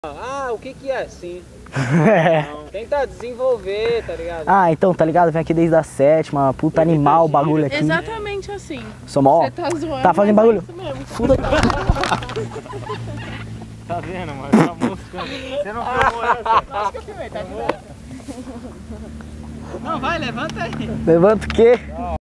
Ah, o que que é? Sim. É. Tenta desenvolver, tá ligado? Ah, então, tá ligado? Vem aqui desde a 7ª, puta animal o bagulho aqui. Exatamente assim. Sou mó. Você tá zoando. Tá fazendo mas bagulho? É isso mesmo. Fuda. Tá vendo, mano? Tá moscando. Você não filmou essa? Acho que eu filmei, tá de boa. Não, vai, levanta aí. Levanta o quê?